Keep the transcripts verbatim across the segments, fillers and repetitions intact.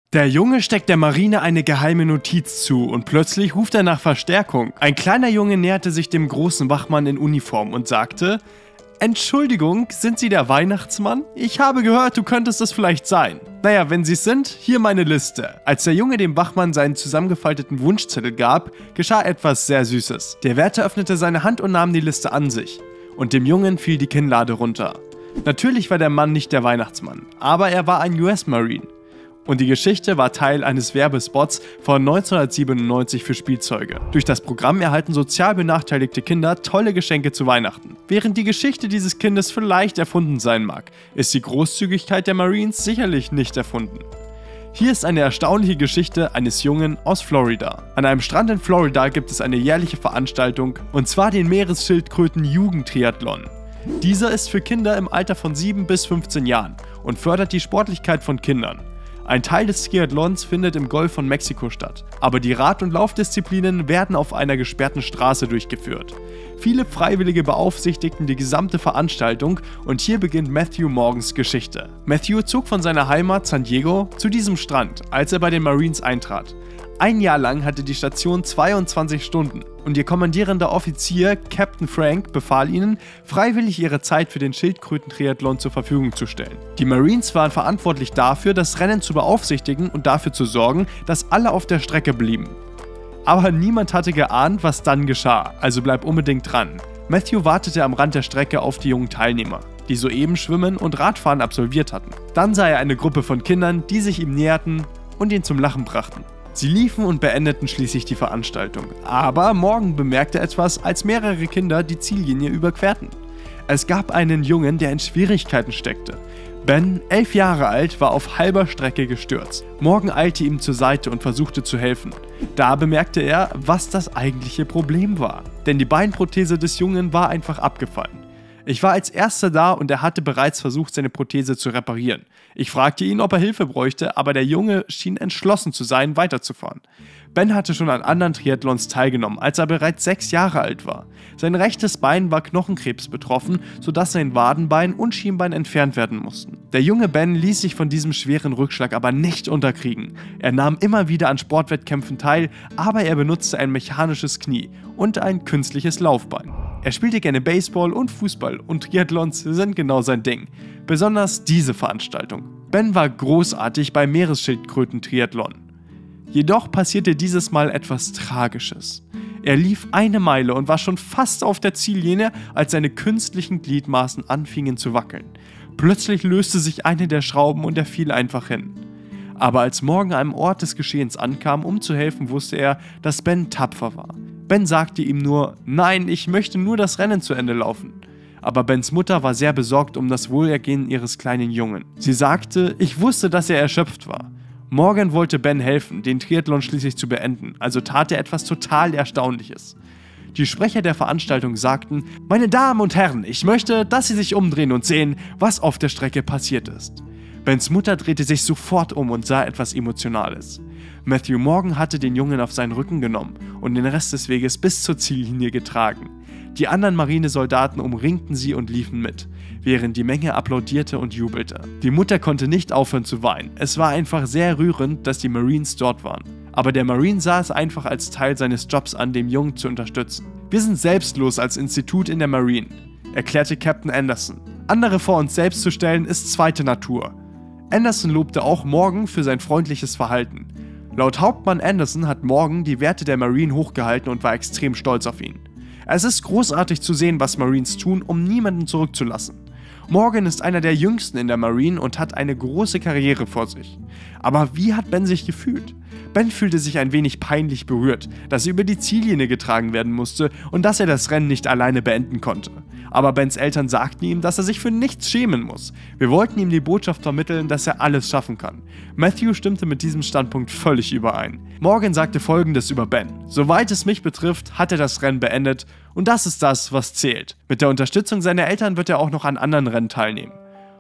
Der Junge steckt der Marine eine geheime Notiz zu und plötzlich ruft er nach Verstärkung. Ein kleiner Junge näherte sich dem großen Wachmann in Uniform und sagte: Entschuldigung, sind Sie der Weihnachtsmann? Ich habe gehört, du könntest es vielleicht sein. Naja, wenn Sie es sind, hier meine Liste. Als der Junge dem Wachmann seinen zusammengefalteten Wunschzettel gab, geschah etwas sehr Süßes. Der Wärter öffnete seine Hand und nahm die Liste an sich. Und dem Jungen fiel die Kinnlade runter. Natürlich war der Mann nicht der Weihnachtsmann, aber er war ein U S-Marine. Und die Geschichte war Teil eines Werbespots von neunzehnhundertsiebenundneunzig für Spielzeuge. Durch das Programm erhalten sozial benachteiligte Kinder tolle Geschenke zu Weihnachten. Während die Geschichte dieses Kindes vielleicht erfunden sein mag, ist die Großzügigkeit der Marines sicherlich nicht erfunden. Hier ist eine erstaunliche Geschichte eines Jungen aus Florida. An einem Strand in Florida gibt es eine jährliche Veranstaltung, und zwar den Meeresschildkröten-Jugendtriathlon. Dieser ist für Kinder im Alter von sieben bis fünfzehn Jahren und fördert die Sportlichkeit von Kindern. Ein Teil des Triathlons findet im Golf von Mexiko statt, aber die Rad- und Laufdisziplinen werden auf einer gesperrten Straße durchgeführt. Viele Freiwillige beaufsichtigten die gesamte Veranstaltung und hier beginnt Matthew Morgans Geschichte. Matthew zog von seiner Heimat San Diego zu diesem Strand, als er bei den Marines eintrat. Ein Jahr lang hatte die Station zweiundzwanzig Stunden und ihr kommandierender Offizier Captain Frank befahl ihnen, freiwillig ihre Zeit für den Schildkröten-Triathlon zur Verfügung zu stellen. Die Marines waren verantwortlich dafür, das Rennen zu beaufsichtigen und dafür zu sorgen, dass alle auf der Strecke blieben. Aber niemand hatte geahnt, was dann geschah, also bleib unbedingt dran. Matthew wartete am Rand der Strecke auf die jungen Teilnehmer, die soeben Schwimmen und Radfahren absolviert hatten. Dann sah er eine Gruppe von Kindern, die sich ihm näherten und ihn zum Lachen brachten. Sie liefen und beendeten schließlich die Veranstaltung. Aber Morgan bemerkte etwas, als mehrere Kinder die Ziellinie überquerten. Es gab einen Jungen, der in Schwierigkeiten steckte. Ben, elf Jahre alt, war auf halber Strecke gestürzt. Morgan eilte ihm zur Seite und versuchte zu helfen. Da bemerkte er, was das eigentliche Problem war. Denn die Beinprothese des Jungen war einfach abgefallen. Ich war als Erster da und er hatte bereits versucht, seine Prothese zu reparieren. Ich fragte ihn, ob er Hilfe bräuchte, aber der Junge schien entschlossen zu sein, weiterzufahren. Ben hatte schon an anderen Triathlons teilgenommen, als er bereits sechs Jahre alt war. Sein rechtes Bein war Knochenkrebs betroffen, sodass sein Wadenbein und Schienbein entfernt werden mussten. Der junge Ben ließ sich von diesem schweren Rückschlag aber nicht unterkriegen. Er nahm immer wieder an Sportwettkämpfen teil, aber er benutzte ein mechanisches Knie und ein künstliches Laufbein. Er spielte gerne Baseball und Fußball und Triathlons sind genau sein Ding. Besonders diese Veranstaltung. Ben war großartig beim Meeresschildkröten-Triathlon. Jedoch passierte dieses Mal etwas Tragisches. Er lief eine Meile und war schon fast auf der Ziellinie, als seine künstlichen Gliedmaßen anfingen zu wackeln. Plötzlich löste sich eine der Schrauben und er fiel einfach hin. Aber als Morgan am Ort des Geschehens ankam, um zu helfen, wusste er, dass Ben tapfer war. Ben sagte ihm nur: Nein, ich möchte nur das Rennen zu Ende laufen. Aber Bens Mutter war sehr besorgt um das Wohlergehen ihres kleinen Jungen. Sie sagte: Ich wusste, dass er erschöpft war. Morgan wollte Ben helfen, den Triathlon schließlich zu beenden, also tat er etwas total Erstaunliches. Die Sprecher der Veranstaltung sagten: Meine Damen und Herren, ich möchte, dass Sie sich umdrehen und sehen, was auf der Strecke passiert ist. Bens Mutter drehte sich sofort um und sah etwas Emotionales. Matthew Morgan hatte den Jungen auf seinen Rücken genommen und den Rest des Weges bis zur Ziellinie getragen. Die anderen Marinesoldaten umringten sie und liefen mit, während die Menge applaudierte und jubelte. Die Mutter konnte nicht aufhören zu weinen. Es war einfach sehr rührend, dass die Marines dort waren. Aber der Marine sah es einfach als Teil seines Jobs an, den Jungen zu unterstützen. Wir sind selbstlos als Institut in der Marine, erklärte Captain Anderson. Andere vor uns selbst zu stellen, ist zweite Natur. Anderson lobte auch Morgan für sein freundliches Verhalten. Laut Hauptmann Anderson hat Morgan die Werte der Marine hochgehalten und war extrem stolz auf ihn. Es ist großartig zu sehen, was Marines tun, um niemanden zurückzulassen. Morgan ist einer der jüngsten in der Marine und hat eine große Karriere vor sich. Aber wie hat Ben sich gefühlt? Ben fühlte sich ein wenig peinlich berührt, dass er über die Ziellinie getragen werden musste und dass er das Rennen nicht alleine beenden konnte. Aber Bens Eltern sagten ihm, dass er sich für nichts schämen muss. Wir wollten ihm die Botschaft vermitteln, dass er alles schaffen kann. Matthew stimmte mit diesem Standpunkt völlig überein. Morgan sagte Folgendes über Ben: Soweit es mich betrifft, hat er das Rennen beendet und das ist das, was zählt. Mit der Unterstützung seiner Eltern wird er auch noch an anderen Rennen teilnehmen.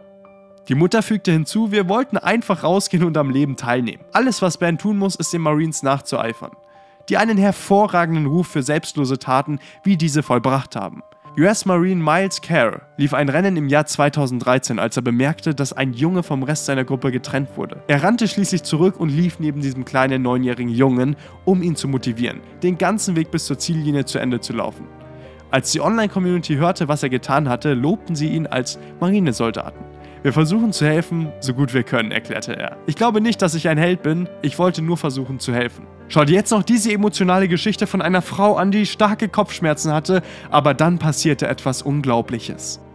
Die Mutter fügte hinzu: Wir wollten einfach rausgehen und am Leben teilnehmen. Alles, was Ben tun muss, ist den Marines nachzueifern, die einen hervorragenden Ruf für selbstlose Taten wie diese vollbracht haben. U S Marine Miles Kerr lief ein Rennen im Jahr zweitausenddreizehn, als er bemerkte, dass ein Junge vom Rest seiner Gruppe getrennt wurde. Er rannte schließlich zurück und lief neben diesem kleinen neunjährigen Jungen, um ihn zu motivieren, den ganzen Weg bis zur Ziellinie zu Ende zu laufen. Als die Online-Community hörte, was er getan hatte, lobten sie ihn als Marinesoldaten. Wir versuchen zu helfen, so gut wir können, erklärte er. Ich glaube nicht, dass ich ein Held bin, ich wollte nur versuchen zu helfen. Schau dir jetzt noch diese emotionale Geschichte von einer Frau an, die starke Kopfschmerzen hatte, aber dann passierte etwas Unglaubliches.